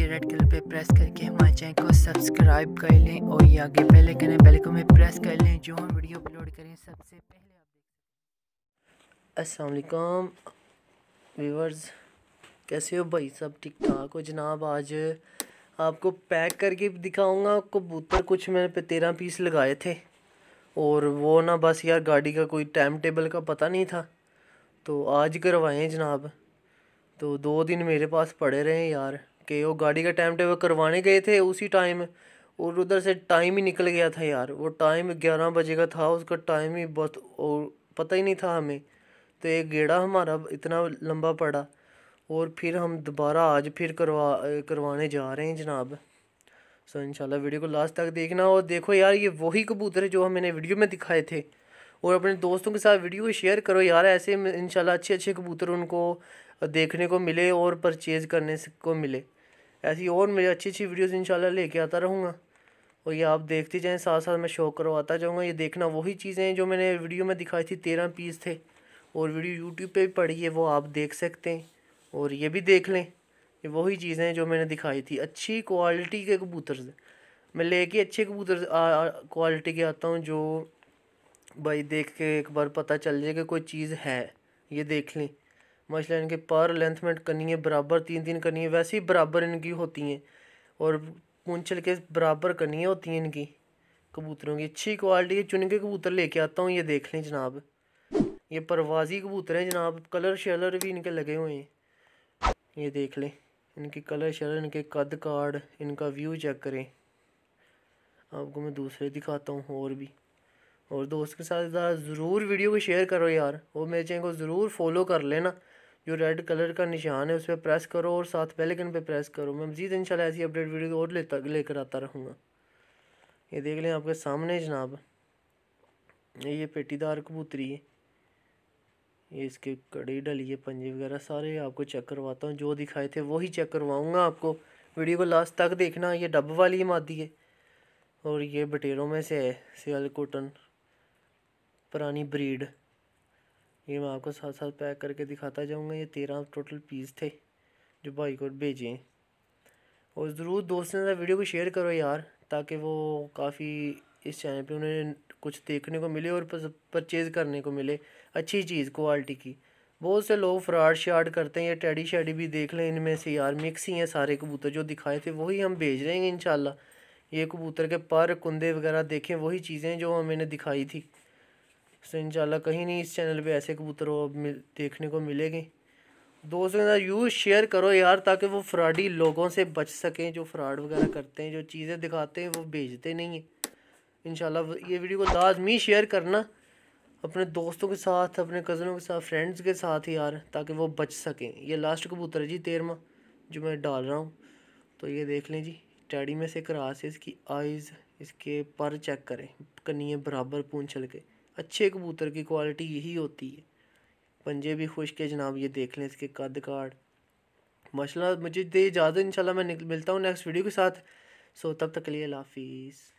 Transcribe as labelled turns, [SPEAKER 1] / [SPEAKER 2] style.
[SPEAKER 1] ये red colour पे press करके हमारे चैनल को सब्सक्राइब कर लें और ये आगे बेल आइकन है, बेल आइकन में प्रेस कर लें। जो हम वीडियो अपलोड करें सबसे पहले आप देख। अस्सलाम वालेकुम व्यूअर्स, कैसे हो भाई? सब ठीक ठाक हो जनाब? आज आपको पैक करके दिखाऊंगा कबूतर। कुछ मैंने पे 13 पीस लगाए थे और वो ना बस यार गाड़ी का कोई टाइम टेबल का पता नहीं था, तो आज करवाए हैं जनाब। तो 2 दिन मेरे पास पड़े रहे यार कि वो गाड़ी का टाइम टेबल करवाने गए थे उसी टाइम, और उधर से टाइम ही निकल गया था यार। वो टाइम 11 बजे का था, उसका टाइम ही बहुत और पता ही नहीं था हमें। तो एक गेड़ा हमारा इतना लंबा पड़ा और फिर हम दोबारा आज फिर करवाने जा रहे हैं जनाब। सो इंशाल्लाह वीडियो को लास्ट तक देखना। और देखो यार, ये वही कबूतर है जो मैंने वीडियो में दिखाए थे, और अपने दोस्तों के साथ वीडियो को शेयर करो यार। ऐसे इंशाल्लाह अच्छे अच्छे कबूतर उनको देखने को मिले और परचेज़ करने को मिले। ऐसी और मेरी अच्छी अच्छी वीडियोस इंशाल्लाह लेके आता रहूँगा, और ये आप देखते जाएं, साथ साथ मैं शो करवाता जाऊँगा। ये देखना वही चीज़ें हैं जो मैंने वीडियो में दिखाई थी। 13 पीस थे और वीडियो यूट्यूब पे भी पड़ी है, वो आप देख सकते हैं और ये भी देख लें। ये वही चीज़ें हैं जो मैंने दिखाई थी। अच्छी क्वालिटी के कबूतर मैं लेके अच्छे कबूतर क्वालिटी के आता हूँ, जो भाई देख के एक बार पता चल जाए कि कोई चीज़ है। ये देख लें, माशाल्लाह इनके पर लेंथ में कनिए बराबर 3-3 कनिए वैसे ही बराबर इनकी होती हैं, और पूंछल के बराबर कनिए होती हैं इनकी कबूतरों की। अच्छी क्वालिटी के चुन के कबूतर लेके आता हूँ। ये देख लें जनाब, ये परवाजी कबूतर हैं जनाब। कलर शलर भी इनके लगे हुए हैं, ये देख लें इनके कलर शलर, इनके कद काड़, इनका व्यू चेक करें। आपको मैं दूसरे दिखाता हूँ और भी। और दोस्त के साथ ज़रूर वीडियो को शेयर करो यार, और मेरे चैनल को ज़रूर फॉलो कर लेना। जो रेड कलर का निशान है उस पर प्रेस करो और साथ बेल आइकन पे प्रेस करो। मैं मज़ीद इंशाल्लाह ऐसी अपडेट वीडियो और लेकर आता रहूँगा। ये देख लें आपके सामने जनाब, ये पेटीदार कबूतरी है। ये इसके कड़ी डली है, पंजे वगैरह सारे आपको चेक करवाता हूँ। जो दिखाए थे वही चेक करवाऊँगा आपको। वीडियो को लास्ट तक देखना। ये डब वाली मादी है और ये बटेरों में से है, सियालकोटन पुरानी ब्रीड। ये मैं आपको साथ साथ पैक करके दिखाता जाऊंगा। ये 13 टोटल पीस थे जो भाई को भेजे हैं। और ज़रूर दोस्तों से वीडियो को शेयर करो यार, ताकि वो काफ़ी इस चैनल पे उन्हें कुछ देखने को मिले और परचेज़ करने को मिले अच्छी चीज़ क्वालिटी की। बहुत से लोग फ्रॉड शार्ड करते हैं। ये टेडी शेडी भी देख लें, इनमें से यार मिक्स ही हैं सारे कबूतर। जो दिखाए थे वही हम भेज रहे हैं इंशाल्लाह। ये कबूतर के पर कुंदे वगैरह देखें, वही चीज़ें जो मैंने दिखाई थी। तो इंशाल्लाह कहीं नहीं इस चैनल पे ऐसे कबूतर देखने को मिलेंगे। दोस्तों के साथ यूज़ शेयर करो यार, ताकि वो फ्रॉडी लोगों से बच सकें, जो फ्रॉड वगैरह करते हैं, जो चीज़ें दिखाते हैं वो भेजते नहीं हैं। इंशाल्लाह ये वीडियो को लाजमी शेयर करना अपने दोस्तों के साथ, अपने कज़नों के साथ, फ्रेंड्स के साथ यार, ताकि वो बच सकें। ये लास्ट कबूतर है जी 13वां जो मैं डाल रहा हूँ। तो ये देख लें जी, टैडी में से क्रॉस है, इसकी आइज़, इसके पर चेक करें, कनिए बराबर पूंछल के। अच्छे कबूतर की क्वालिटी यही होती है। पंजे भी खुश्क है जनाब, ये देख लें इसके कद काड़ माशाल्लाह। मुझे दे इजाज़त, इंशाल्लाह मैं मिलता हूँ नेक्स्ट वीडियो के साथ। सो तब तक के लिए अल्लाह हाफिज़।